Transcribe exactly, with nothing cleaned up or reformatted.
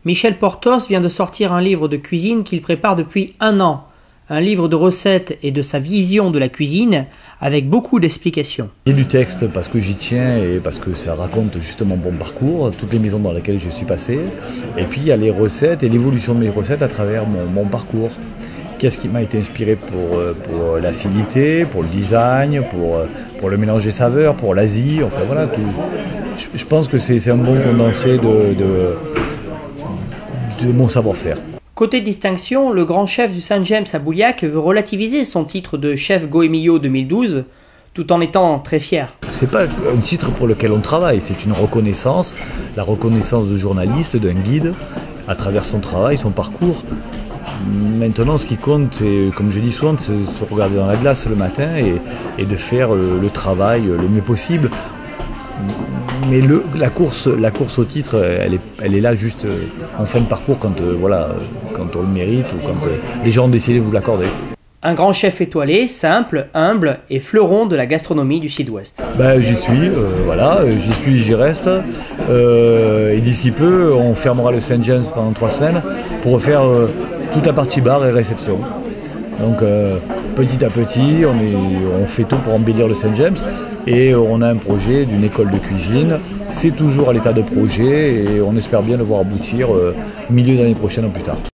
Michel Portos vient de sortir un livre de cuisine qu'il prépare depuis un an. Un livre de recettes et de sa vision de la cuisine, avec beaucoup d'explications. Il y a du texte parce que j'y tiens et parce que ça raconte justement mon parcours, toutes les maisons dans lesquelles je suis passé. Et puis il y a les recettes et l'évolution de mes recettes à travers mon, mon parcours. Qu'est-ce qui m'a été inspiré pour, pour l'acidité, pour le design, pour, pour le mélange des saveurs, pour l'Asie, enfin voilà. Tout. Je, je pense que c'est un bon condensé de, de, de mon savoir-faire. Côté distinction, le grand chef du Saint James à Bouliac veut relativiser son titre de chef Goemio deux mille douze, tout en étant très fier. C'est pas un titre pour lequel on travaille, c'est une reconnaissance, la reconnaissance de journaliste, d'un guide, à travers son travail, son parcours. Maintenant, ce qui compte, c'est, comme je dis souvent, de se regarder dans la glace le matin et, et de faire le, le travail le mieux possible. Mais le, la, course, la course au titre, elle est, elle est là juste en fin de parcours quand, euh, voilà, quand on le mérite ou quand euh, les gens ont décidé de vous l'accorder. Un grand chef étoilé, simple, humble et fleuron de la gastronomie du Sud-Ouest. Ben, j'y suis, euh, voilà, j'y suis, j'y reste. Euh, et d'ici peu, on fermera le Saint James pendant trois semaines pour refaire euh, toute la partie bar et réception. Donc euh, petit à petit, on, est, on fait tout pour embellir le Saint James. Et on a un projet d'une école de cuisine. C'est toujours à l'état de projet et on espère bien le voir aboutir euh, milieu d'année prochaine ou plus tard.